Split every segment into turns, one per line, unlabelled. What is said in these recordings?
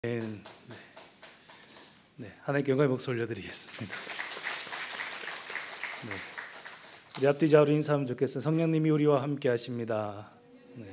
네. 하나님께 영광의 목소리 올려드리겠습니다. 네. 우리 앞뒤 좌우로 인사하면 좋겠어요. 성령님이 우리와 함께 하십니다. 네.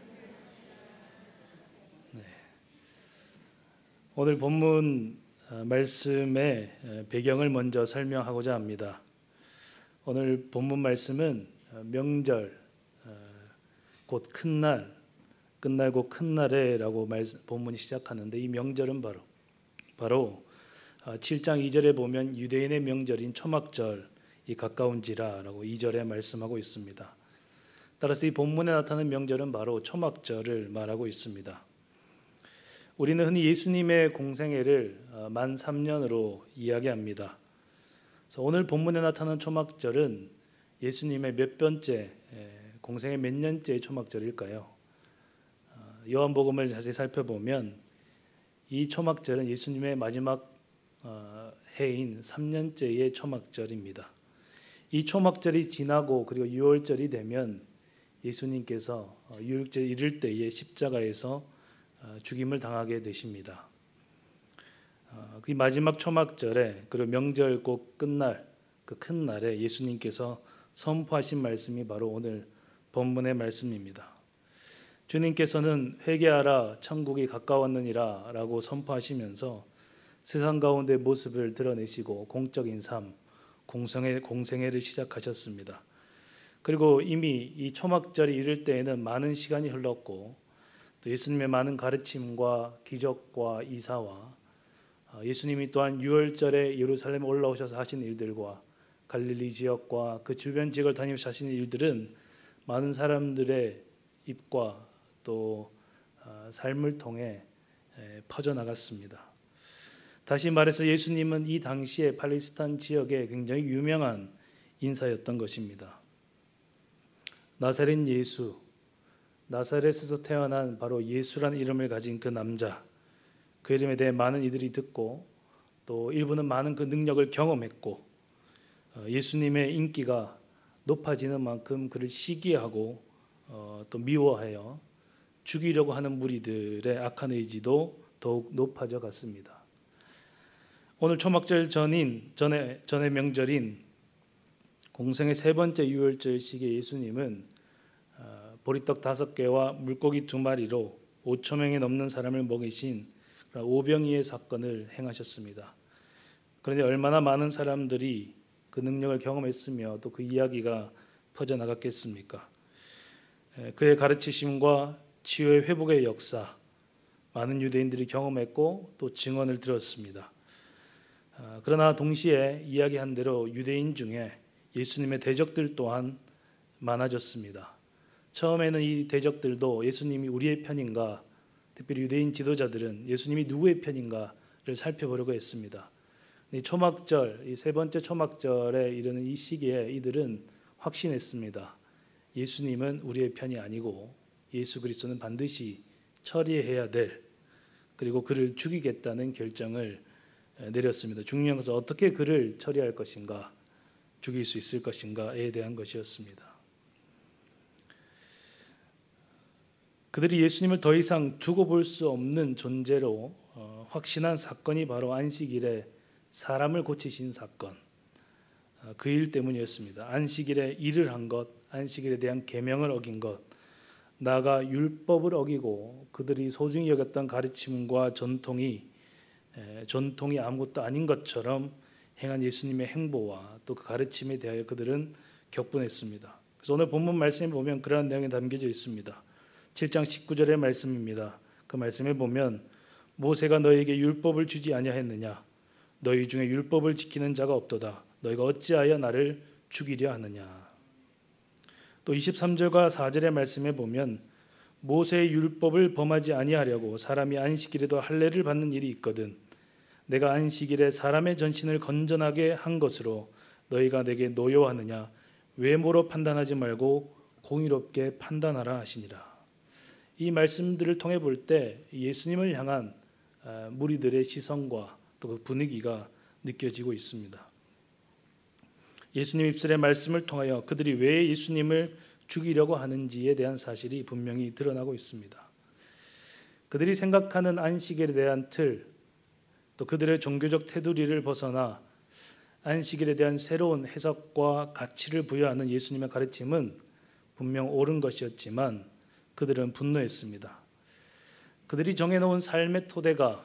오늘 본문 말씀의 배경을 먼저 설명하고자 합니다. 오늘 본문 말씀은 명절, 곧 큰날, 끝날고 큰 날에라고 본문이 시작하는데, 이 명절은 바로 7장 2절에 보면 유대인의 명절인 초막절이 가까운지라라고 2절에 말씀하고 있습니다. 따라서 이 본문에 나타나는 명절은 바로 초막절을 말하고 있습니다. 우리는 흔히 예수님의 공생애를 만 3년으로 이야기합니다. 그래서 오늘 본문에 나타나는 초막절은 예수님의 몇 번째, 공생애 몇 년째의 초막절일까요? 요한복음을 자세히 살펴보면 이 초막절은 예수님의 마지막 해인 3년째의 초막절입니다. 이 초막절이 지나고 그리고 유월절이 되면 예수님께서 유월절 이를 때에 십자가에서 죽임을 당하게 되십니다. 그 마지막 초막절에, 그리고 명절 곧 끝날, 그 큰 날에 예수님께서 선포하신 말씀이 바로 오늘 본문의 말씀입니다. 주님께서는 회개하라 천국이 가까웠느니라 라고 선포하시면서 세상 가운데 모습을 드러내시고 공적인 삶, 공생애를 시작하셨습니다. 그리고 이미 이 초막절이 이를 때에는 많은 시간이 흘렀고, 또 예수님의 많은 가르침과 기적과 이사와 예수님이 또한 유월절에 예루살렘에 올라오셔서 하신 일들과 갈릴리 지역과 그 주변 지역을 다니면서 하신 일들은 많은 사람들의 입과 또 삶을 통해 퍼져나갔습니다. 다시 말해서 예수님은 이 당시에 팔레스타인 지역에 굉장히 유명한 인사였던 것입니다. 나사렛 예수, 나사렛에서 태어난 바로 예수라는 이름을 가진 그 남자, 그 이름에 대해 많은 이들이 듣고 또 일부는 많은 그 능력을 경험했고, 예수님의 인기가 높아지는 만큼 그를 시기하고 또 미워하여 죽이려고 하는 무리들의 악한 의지도 더욱 높아져 갔습니다. 오늘 초막절 전의 명절인 공생의 세 번째 유월절 시기에 예수님은 보리떡 5개와 물고기 2마리로 5,000명이 넘는 사람을 먹이신 오병이의 사건을 행하셨습니다. 그런데 얼마나 많은 사람들이 그 능력을 경험했으며 또 그 이야기가 퍼져나갔겠습니까? 그의 가르치심과 치유의 회복의 역사, 많은 유대인들이 경험했고 또 증언을 들었습니다. 그러나 동시에 이야기한 대로 유대인 중에 예수님의 대적들 또한 많아졌습니다. 처음에는 이 대적들도 예수님이 우리의 편인가, 특별히 유대인 지도자들은 예수님이 누구의 편인가를 살펴보려고 했습니다. 이 초막절, 이 세 번째 초막절에 이르는 이 시기에 이들은 확신했습니다. 예수님은 우리의 편이 아니고 예수 그리스도는 반드시 처리해야 될, 그리고 그를 죽이겠다는 결정을 내렸습니다. 중요한 것은 어떻게 그를 처리할 것인가, 죽일 수 있을 것인가에 대한 것이었습니다. 그들이 예수님을 더 이상 두고 볼 수 없는 존재로 확신한 사건이 바로 안식일에 사람을 고치신 사건, 그 일 때문이었습니다. 안식일에 일을 한 것, 안식일에 대한 계명을 어긴 것, 나아가 율법을 어기고 그들이 소중히 여겼던 가르침과 전통이 아무것도 아닌 것처럼 행한 예수님의 행보와 또 그 가르침에 대하여 그들은 격분했습니다. 그래서 오늘 본문 말씀에 보면 그러한 내용이 담겨져 있습니다. 7장 19절의 말씀입니다. 그 말씀에 보면 모세가 너희에게 율법을 주지 아니하였느냐, 너희 중에 율법을 지키는 자가 없도다, 너희가 어찌하여 나를 죽이려 하느냐. 또 23절과 4절의 말씀에 보면 모세의 율법을 범하지 아니하려고 사람이 안식일에도 할례를 받는 일이 있거든 내가 안식일에 사람의 전신을 건전하게 한 것으로 너희가 내게 노여하느냐, 외모로 판단하지 말고 공의롭게 판단하라 하시니라. 이 말씀들을 통해 볼 때 예수님을 향한 무리들의 시선과 또 그 분위기가 느껴지고 있습니다. 예수님 입술의 말씀을 통하여 그들이 왜 예수님을 죽이려고 하는지에 대한 사실이 분명히 드러나고 있습니다. 그들이 생각하는 안식일에 대한 틀, 또 그들의 종교적 테두리를 벗어나 안식일에 대한 새로운 해석과 가치를 부여하는 예수님의 가르침은 분명 옳은 것이었지만 그들은 분노했습니다. 그들이 정해놓은 삶의 토대가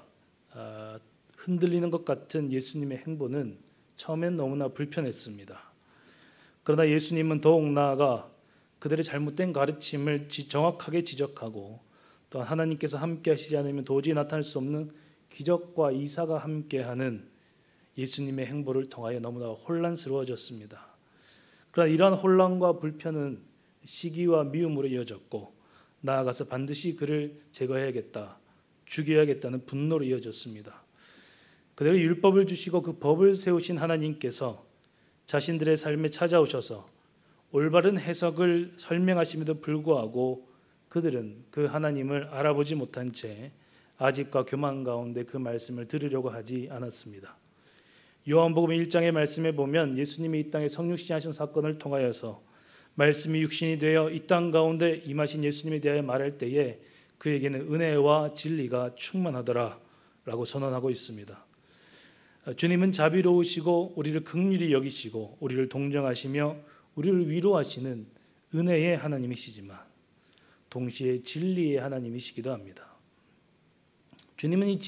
흔들리는 것 같은 예수님의 행보는 처음엔 너무나 불편했습니다. 그러나 예수님은 더욱 나아가 그들의 잘못된 가르침을 정확하게 지적하고 또한 하나님께서 함께 하시지 않으면 도저히 나타날 수 없는 기적과 이사가 함께하는 예수님의 행보를 통하여 너무나 혼란스러워졌습니다. 그러나 이러한 혼란과 불편은 시기와 미움으로 이어졌고 나아가서 반드시 그를 제거해야겠다, 죽여야겠다는 분노로 이어졌습니다. 그대로 율법을 주시고 그 법을 세우신 하나님께서 자신들의 삶에 찾아오셔서 올바른 해석을 설명하심에도 불구하고 그들은 그 하나님을 알아보지 못한 채 아집과 교만 가운데 그 말씀을 들으려고 하지 않았습니다. 요한복음 1장의 말씀에 보면 예수님이 이 땅에 성육신하신 사건을 통하여서 말씀이 육신이 되어 이 땅 가운데 임하신 예수님에 대하여 말할 때에 그에게는 은혜와 진리가 충만하더라 라고 선언하고 있습니다. 주님은 자비로우시고 우리를 긍휼히 여기시고 우리를 동정하시며 우리를 위로하시는 은혜의 하나님이시지만 동시에 진리의 하나님이시기도 합니다. 주님은 이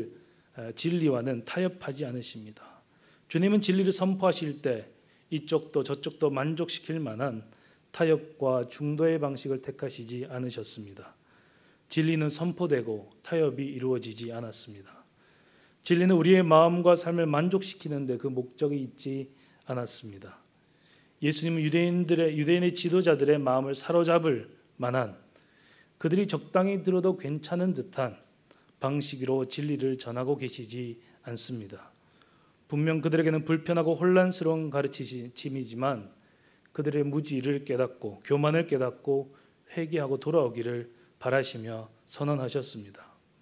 진리와는 타협하지 않으십니다. 주님은 진리를 선포하실 때 이쪽도 저쪽도 만족시킬 만한 타협과 중도의 방식을 택하시지 않으셨습니다. 진리는 선포되고 타협이 이루어지지 않았습니다. 진리는 우리의 마음과 삶을 만족시키는데 그 목적이 있지 않았습니다. 예수님은 유대인의 지도자들의 마음을 사로잡을 만한 그들이 적당히 들어도 괜찮은 듯한 방식으로 진리를 전하고 계시지 않습니다. 분명 그들에게는 불편하고 혼란스러운 가르침이지만 그들의 무지를 깨닫고 교만을 깨닫고 회개하고 돌아오기를 바라시며 선언하셨습니다.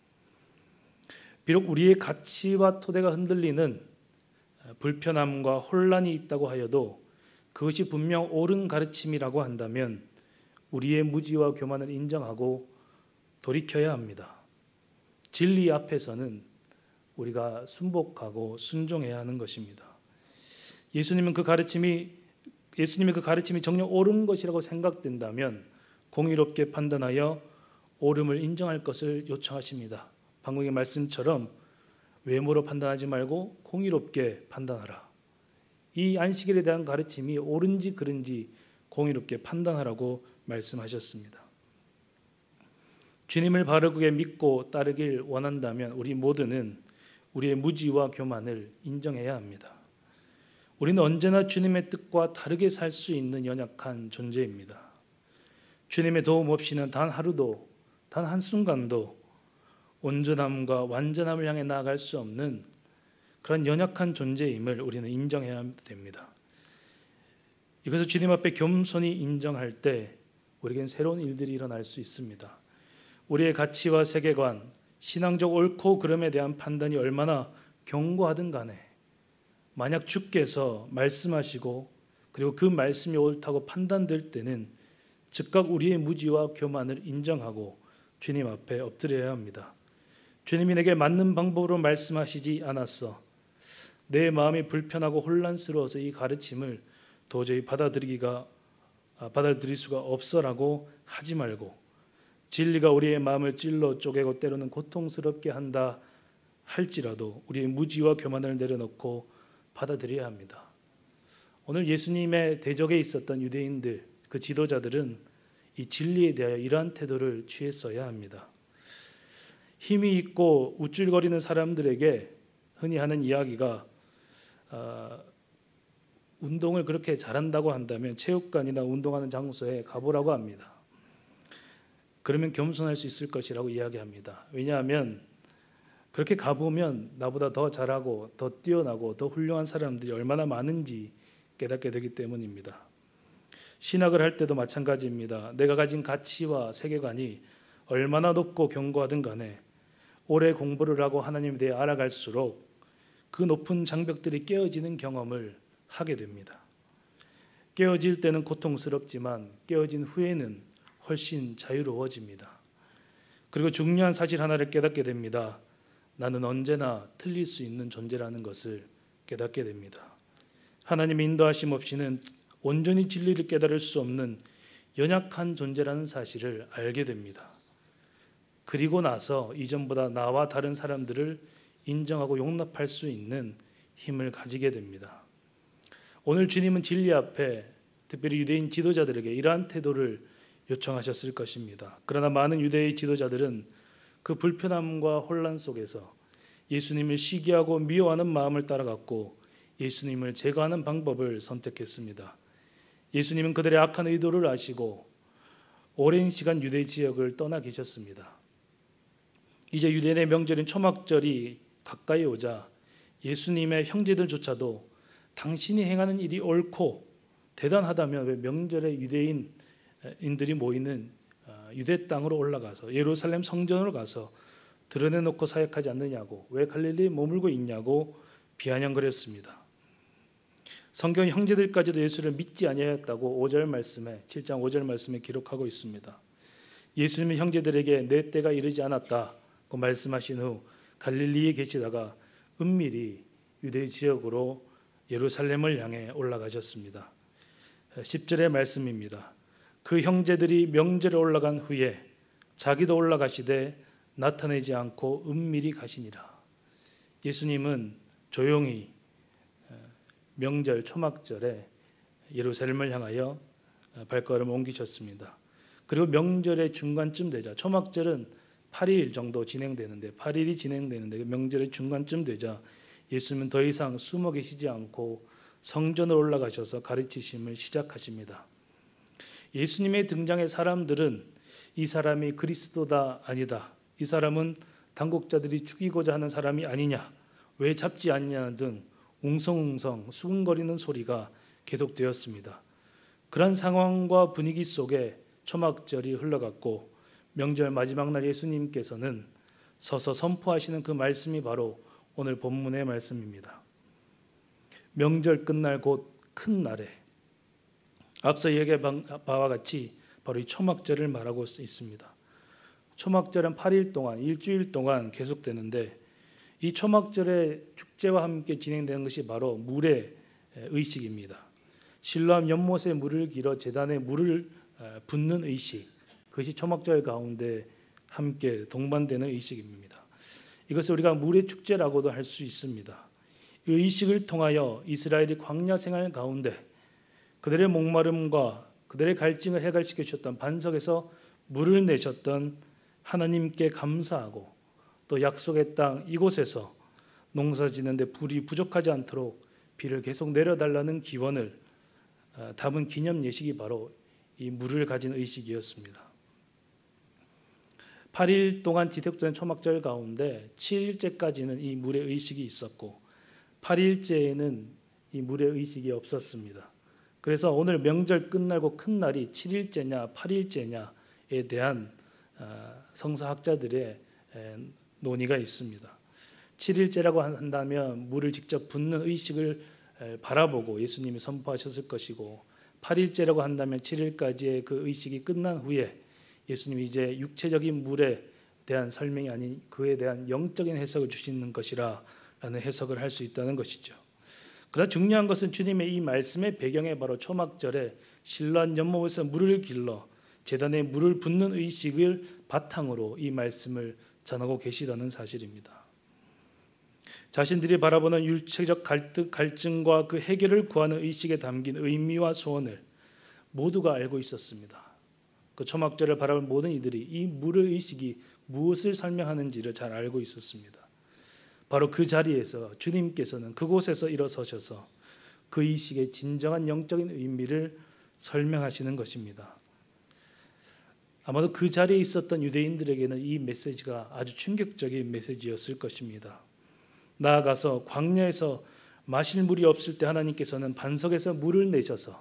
비록 우리의 가치와 토대가 흔들리는 불편함과 혼란이 있다고 하여도 그것이 분명 옳은 가르침이라고 한다면 우리의 무지와 교만을 인정하고 돌이켜야 합니다. 진리 앞에서는 우리가 순복하고 순종해야 하는 것입니다. 예수님의 그 가르침이 정녕 옳은 것이라고 생각된다면 공의롭게 판단하여 옳음을 인정할 것을 요청하십니다. 방금의 말씀처럼 외모로 판단하지 말고 공의롭게 판단하라. 이 안식일에 대한 가르침이 옳은지 그른지 공의롭게 판단하라고 말씀하셨습니다. 주님을 바르게 믿고 따르길 원한다면 우리 모두는 우리의 무지와 교만을 인정해야 합니다. 우리는 언제나 주님의 뜻과 다르게 살 수 있는 연약한 존재입니다. 주님의 도움 없이는 단 하루도, 단 한순간도 온전함과 완전함을 향해 나아갈 수 없는 그런 연약한 존재임을 우리는 인정해야 됩니다. 이것을 주님 앞에 겸손히 인정할 때 우리에겐 새로운 일들이 일어날 수 있습니다. 우리의 가치와 세계관, 신앙적 옳고 그름에 대한 판단이 얼마나 견고하든 간에 만약 주께서 말씀하시고 그리고 그 말씀이 옳다고 판단될 때는 즉각 우리의 무지와 교만을 인정하고 주님 앞에 엎드려야 합니다. 주님이 내게 맞는 방법으로 말씀하시지 않았어. 내 마음이 불편하고 혼란스러워서 이 가르침을 도저히 받아들일 수가 없어라고 하지 말고 진리가 우리의 마음을 찔러 쪼개고 때로는 고통스럽게 한다 할지라도 우리의 무지와 교만을 내려놓고 받아들여야 합니다. 오늘 예수님의 대적에 있었던 유대인들, 그 지도자들은 이 진리에 대하여 이러한 태도를 취했어야 합니다. 힘이 있고 우쭐거리는 사람들에게 흔히 하는 이야기가 운동을 그렇게 잘한다고 한다면 체육관이나 운동하는 장소에 가보라고 합니다. 그러면 겸손할 수 있을 것이라고 이야기합니다. 왜냐하면 그렇게 가보면 나보다 더 잘하고 더 뛰어나고 더 훌륭한 사람들이 얼마나 많은지 깨닫게 되기 때문입니다. 신학을 할 때도 마찬가지입니다. 내가 가진 가치와 세계관이 얼마나 높고 견고하든 간에 오래 공부를 하고 하나님에 대해 알아갈수록 그 높은 장벽들이 깨어지는 경험을 하게 됩니다. 깨어질 때는 고통스럽지만 깨어진 후에는 훨씬 자유로워집니다. 그리고 중요한 사실 하나를 깨닫게 됩니다. 나는 언제나 틀릴 수 있는 존재라는 것을 깨닫게 됩니다. 하나님의 인도하심 없이는 온전히 진리를 깨달을 수 없는 연약한 존재라는 사실을 알게 됩니다. 그리고 나서 이전보다 나와 다른 사람들을 인정하고 용납할 수 있는 힘을 가지게 됩니다. 오늘 주님은 진리 앞에 특별히 유대인 지도자들에게 이러한 태도를 요청하셨을 것입니다. 그러나 많은 유대의 지도자들은 그 불편함과 혼란 속에서 예수님을 시기하고 미워하는 마음을 따라갔고 예수님을 제거하는 방법을 선택했습니다. 예수님은 그들의 악한 의도를 아시고 오랜 시간 유대 지역을 떠나 계셨습니다. 이제 유대인의 명절인 초막절이 가까이 오자 예수님의 형제들조차도 당신이 행하는 일이 옳고 대단하다면 왜 명절에 유대인들이 모이는 유대 땅으로 올라가서 예루살렘 성전으로 가서 드러내놓고 사역하지 않느냐고, 왜 갈릴리에 머물고 있냐고 비아냥거렸습니다. 성경 형제들까지도 예수를 믿지 아니하였다고 5절 말씀에 7장 5절 말씀에 기록하고 있습니다. 예수님은 형제들에게 내 때가 이르지 않았다고 말씀하신 후 갈릴리에 계시다가 은밀히 유대 지역으로 예루살렘을 향해 올라가셨습니다. 10절의 말씀입니다. 그 형제들이 명절에 올라간 후에 자기도 올라가시되 나타내지 않고 은밀히 가시니라. 예수님은 조용히 명절 초막절에 예루살렘을 향하여 발걸음을 옮기셨습니다. 그리고 명절의 중간쯤 되자, 초막절은 8일 정도 진행되는데 8일이 진행되는데 명절의 중간쯤 되자 예수님은 더 이상 숨어 계시지 않고 성전으로 올라가셔서 가르치심을 시작하십니다. 예수님의 등장에 사람들은 이 사람이 그리스도다 아니다, 이 사람은 당국자들이 죽이고자 하는 사람이 아니냐, 왜 잡지 않냐 등 웅성웅성 수군거리는 소리가 계속되었습니다. 그런 상황과 분위기 속에 초막절이 흘러갔고 명절 마지막 날 예수님께서는 서서 선포하시는 그 말씀이 바로 오늘 본문의 말씀입니다. 명절 끝날 곧 큰 날에, 앞서 얘기한 바와 같이 바로 이 초막절을 말하고 있습니다. 초막절은 8일 동안, 일주일 동안 계속되는데 이 초막절의 축제와 함께 진행되는 것이 바로 물의 의식입니다. 실로암 연못에 물을 길어 제단에 물을 붓는 의식, 그것이 초막절 가운데 함께 동반되는 의식입니다. 이것을 우리가 물의 축제라고도 할 수 있습니다. 이 의식을 통하여 이스라엘이 광야 생활 가운데 그들의 목마름과 그들의 갈증을 해결시켜 주셨던 반석에서 물을 내셨던 하나님께 감사하고 또 약속의 땅 이곳에서 농사 지는데 불이 부족하지 않도록 비를 계속 내려달라는 기원을 담은 기념 예식이 바로 이 물을 가진 의식이었습니다. 8일 동안 지속된 초막절 가운데 7일째까지는 이 물의 의식이 있었고 8일째에는 이 물의 의식이 없었습니다. 그래서 오늘 명절 끝나고 큰 날이 7일째냐 8일째냐에 대한 성서학자들의 논의가 있습니다. 7일째라고 한다면 물을 직접 붓는 의식을 바라보고 예수님이 선포하셨을 것이고 8일째라고 한다면 7일까지의 그 의식이 끝난 후에 예수님이 이제 육체적인 물에 대한 설명이 아닌 그에 대한 영적인 해석을 주시는 것이라는 해석을 할 수 있다는 것이죠. 그러나 중요한 것은 주님의 이 말씀의 배경에 바로 초막절에 실로암 연못에서 물을 길러 제단에 물을 붓는 의식을 바탕으로 이 말씀을 전하고 계시다는 사실입니다. 자신들이 바라보는 육체적 갈증과 그 해결을 구하는 의식에 담긴 의미와 소원을 모두가 알고 있었습니다. 그 초막절을 바라본 모든 이들이 이 물의 의식이 무엇을 설명하는지를 잘 알고 있었습니다. 바로 그 자리에서 주님께서는 그곳에서 일어서셔서 그 의식의 진정한 영적인 의미를 설명하시는 것입니다. 아마도 그 자리에 있었던 유대인들에게는 이 메시지가 아주 충격적인 메시지였을 것입니다. 나아가서 광야에서 마실 물이 없을 때 하나님께서는 반석에서 물을 내셔서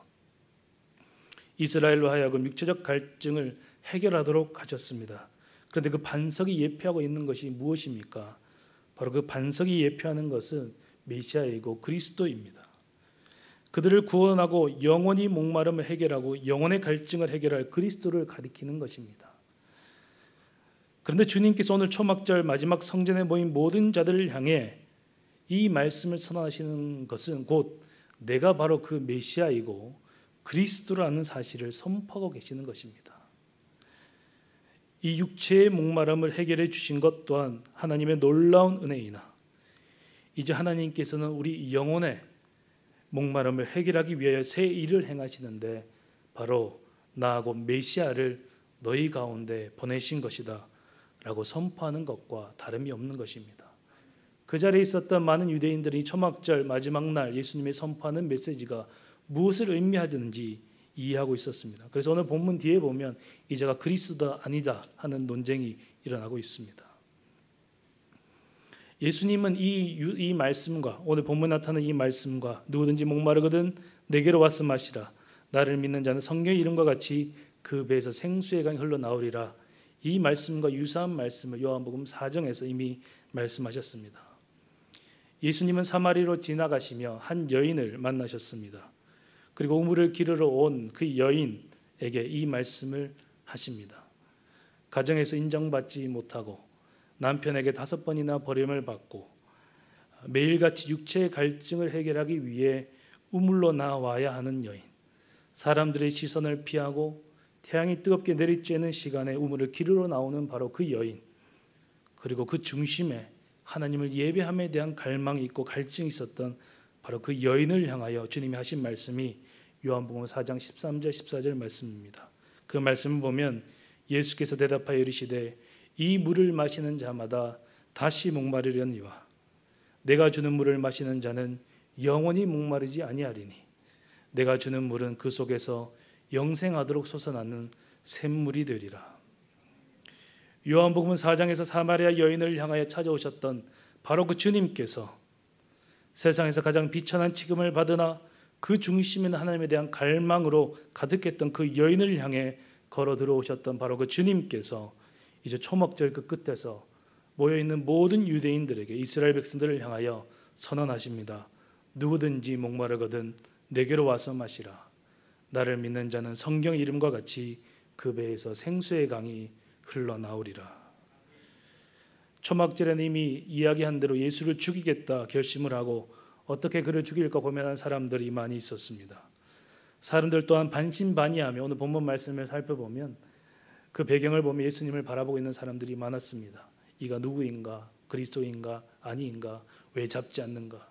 이스라엘로 하여금 육체적 갈증을 해결하도록 하셨습니다. 그런데 그 반석이 예표하고 있는 것이 무엇입니까? 바로 그 반석이 예표하는 것은 메시아이고 그리스도입니다. 그들을 구원하고 영원히 목마름을 해결하고 영혼의 갈증을 해결할 그리스도를 가리키는 것입니다. 그런데 주님께서 오늘 초막절 마지막 성전에 모인 모든 자들을 향해 이 말씀을 선언하시는 것은 곧 내가 바로 그 메시아이고 그리스도라는 사실을 선포하고 계시는 것입니다. 이 육체의 목마름을 해결해 주신 것 또한 하나님의 놀라운 은혜이나 이제 하나님께서는 우리 영혼의 목마름을 해결하기 위하여 새 일을 행하시는데 바로 나하고 메시아를 너희 가운데 보내신 것이다 라고 선포하는 것과 다름이 없는 것입니다. 그 자리에 있었던 많은 유대인들이 초막절 마지막 날 예수님이 선포하는 메시지가 무엇을 의미하는지 이해하고 있었습니다. 그래서 오늘 본문 뒤에 보면 이제가 그리스도다 아니다 하는 논쟁이 일어나고 있습니다. 예수님은 이 말씀과 오늘 본문에 나타나는 이 말씀과 누구든지 목마르거든 내게로 와서 마시라 나를 믿는 자는 성경의 이름과 같이 그 배에서 생수의 강이 흘러나오리라 이 말씀과 유사한 말씀을 요한복음 4장에서 이미 말씀하셨습니다. 예수님은 사마리로 지나가시며 한 여인을 만나셨습니다. 그리고 우물을 기르러 온 그 여인에게 이 말씀을 하십니다. 가정에서 인정받지 못하고 남편에게 5번이나 버림을 받고 매일같이 육체의 갈증을 해결하기 위해 우물로 나와야 하는 여인, 사람들의 시선을 피하고 태양이 뜨겁게 내리쬐는 시간에 우물을 기르러 나오는 바로 그 여인, 그리고 그 중심에 하나님을 예배함에 대한 갈망이 있고 갈증이 있었던 바로 그 여인을 향하여 주님이 하신 말씀이 요한복음 4장 13절 14절 말씀입니다. 그 말씀을 보면 예수께서 대답하여 이르시되 이 물을 마시는 자마다 다시 목마르려니와 내가 주는 물을 마시는 자는 영원히 목마르지 아니하리니 내가 주는 물은 그 속에서 영생하도록 솟아나는 샘물이 되리라. 요한복음 4장에서 사마리아 여인을 향하여 찾아오셨던 바로 그 주님께서 세상에서 가장 비천한 취급을 받으나 그 중심에는 하나님에 대한 갈망으로 가득했던 그 여인을 향해 걸어 들어오셨던 바로 그 주님께서 이제 초막절 그 끝에서 모여있는 모든 유대인들에게 이스라엘 백성들을 향하여 선언하십니다. 누구든지 목마르거든 내게로 와서 마시라. 나를 믿는 자는 성경 이름과 같이 그 배에서 생수의 강이 흘러나오리라. 초막절에는 이미 이야기한 대로 예수를 죽이겠다 결심을 하고 어떻게 그를 죽일까 고민하는 사람들이 많이 있었습니다. 사람들 또한 반신반의하며 오늘 본문 말씀을 살펴보면 그 배경을 보면 예수님을 바라보고 있는 사람들이 많았습니다. 이가 누구인가? 그리스도인가? 아니인가? 왜 잡지 않는가?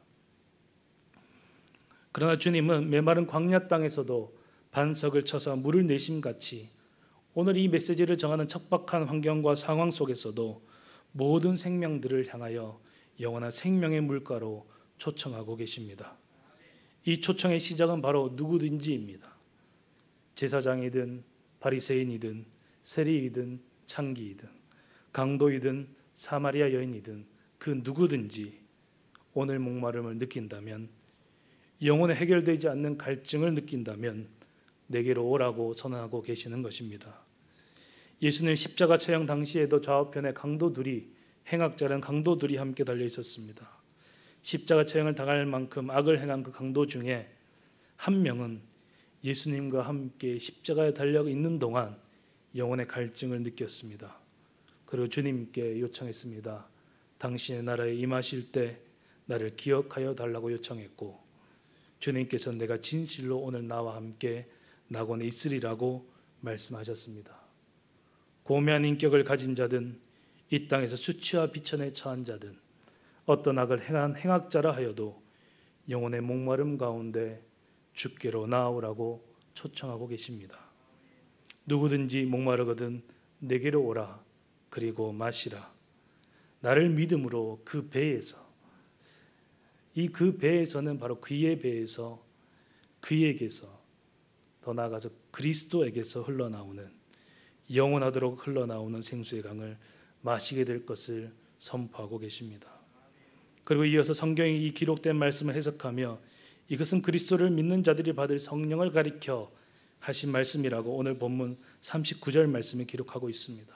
그러나 주님은 메마른 광야 땅에서도 반석을 쳐서 물을 내심같이 오늘 이 메시지를 정하는 척박한 환경과 상황 속에서도 모든 생명들을 향하여 영원한 생명의 물가로 초청하고 계십니다. 이 초청의 시작은 바로 누구든지입니다. 제사장이든 바리새인이든 세리이든 창기이든 강도이든 사마리아 여인이든 그 누구든지 오늘 목마름을 느낀다면 영혼에 해결되지 않는 갈증을 느낀다면 내게로 오라고 선언하고 계시는 것입니다. 예수님 십자가 처형 당시에도 좌우편에 강도들이 행악자는 강도들이 함께 달려 있었습니다. 십자가 처형을 당할 만큼 악을 행한 그 강도 중에 한 명은 예수님과 함께 십자가에 달려 있는 동안 영혼의 갈증을 느꼈습니다. 그리고 주님께 요청했습니다. 당신의 나라에 임하실 때 나를 기억하여 달라고 요청했고 주님께서 내가 진실로 오늘 나와 함께 낙원에 있으리라고 말씀하셨습니다. 고매한 인격을 가진 자든 이 땅에서 수치와 비천에 처한 자든 어떤 악을 행한 행악자라 하여도 영혼의 목마름 가운데 주께로 나아오라고 초청하고 계십니다. 누구든지 목마르거든 내게로 오라 그리고 마시라. 나를 믿음으로 그 배에서 이 그 배에서는 바로 그의 배에서 그에게서 더 나아가서 그리스도에게서 흘러나오는 영원하도록 흘러나오는 생수의 강을 마시게 될 것을 선포하고 계십니다. 그리고 이어서 성경에 이 기록된 말씀을 해석하며 이것은 그리스도를 믿는 자들이 받을 성령을 가리켜 하신 말씀이라고 오늘 본문 39절 말씀에 기록하고 있습니다.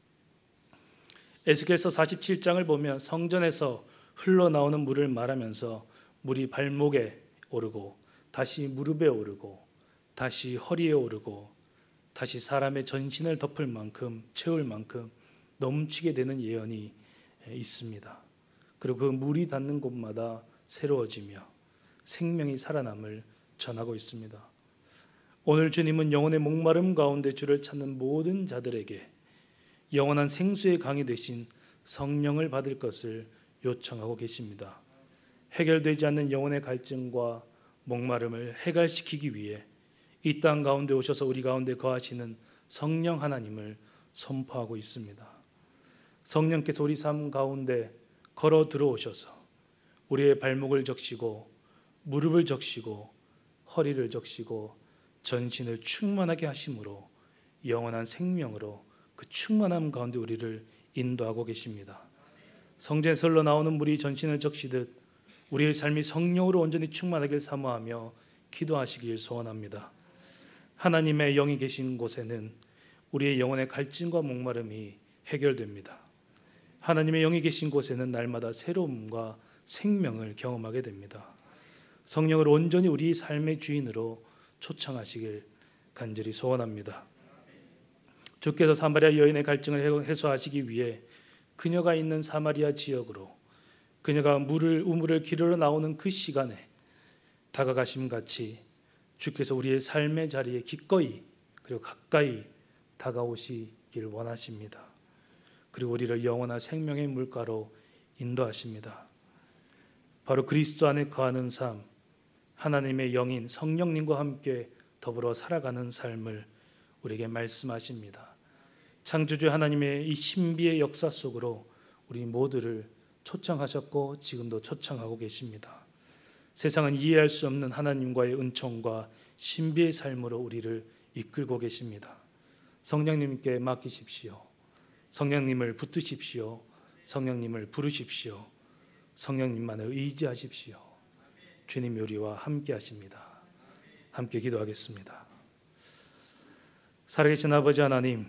에스겔서 47장을 보면 성전에서 흘러나오는 물을 말하면서 물이 발목에 오르고 다시 무릎에 오르고 다시 허리에 오르고 다시 사람의 전신을 덮을 만큼 채울 만큼 넘치게 되는 예언이 있습니다. 그리고 그 물이 닿는 곳마다 새로워지며 생명이 살아남을 전하고 있습니다. 오늘 주님은 영혼의 목마름 가운데 주를 찾는 모든 자들에게 영원한 생수의 강이 되신 성령을 받을 것을 요청하고 계십니다. 해결되지 않는 영혼의 갈증과 목마름을 해결시키기 위해 이 땅 가운데 오셔서 우리 가운데 거하시는 성령 하나님을 선포하고 있습니다. 성령께서 우리 삶 가운데 걸어 들어오셔서 우리의 발목을 적시고 무릎을 적시고 허리를 적시고 전신을 충만하게 하심으로 영원한 생명으로 그 충만함 가운데 우리를 인도하고 계십니다. 성전에서 흘러 나오는 물이 전신을 적시듯 우리의 삶이 성령으로 온전히 충만하길 사모하며 기도하시길 소원합니다. 하나님의 영이 계신 곳에는 우리의 영혼의 갈증과 목마름이 해결됩니다. 하나님의 영이 계신 곳에는 날마다 새로움과 생명을 경험하게 됩니다. 성령을 온전히 우리 삶의 주인으로 초청하시길 간절히 소원합니다. 주께서 사마리아 여인의 갈증을 해소하시기 위해 그녀가 있는 사마리아 지역으로 그녀가 우물을 기르러 나오는 그 시간에 다가가심 같이 주께서 우리의 삶의 자리에 기꺼이 그리고 가까이 다가오시길 원하십니다. 그리고 우리를 영원한 생명의 물가로 인도하십니다. 바로 그리스도 안에 거하는 삶, 하나님의 영인 성령님과 함께 더불어 살아가는 삶을 우리에게 말씀하십니다. 창조주 하나님의 이 신비의 역사 속으로 우리 모두를 초청하셨고 지금도 초청하고 계십니다. 세상은 이해할 수 없는 하나님과의 은총과 신비의 삶으로 우리를 이끌고 계십니다. 성령님께 맡기십시오. 성령님을 붙드십시오. 성령님을 부르십시오. 성령님만을 의지하십시오. 주님이 우리와 함께 하십니다. 함께 기도하겠습니다. 살아계신 아버지 하나님,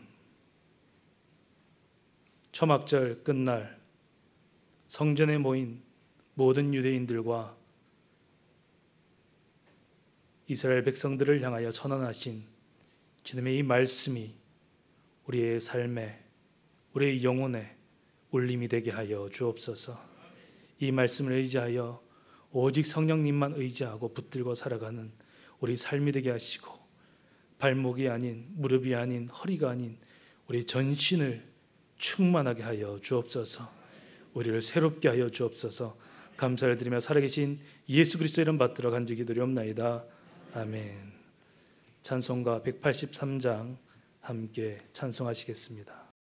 초막절 끝날 성전에 모인 모든 유대인들과 이스라엘 백성들을 향하여 선언하신 주님의 이 말씀이 우리의 삶에, 우리의 영혼에 울림이 되게 하여 주옵소서. 이 말씀을 의지하여 오직 성령님만 의지하고 붙들고 살아가는 우리 삶이 되게 하시고, 발목이 아닌, 무릎이 아닌, 허리가 아닌 우리 전신을 충만하게 하여 주옵소서. 우리를 새롭게 하여 주옵소서. 감사를 드리며 살아계신 예수 그리스도 이름 받들어 간절히 기도리옵나이다. 아멘. 찬송가 183장 함께 찬송하시겠습니다.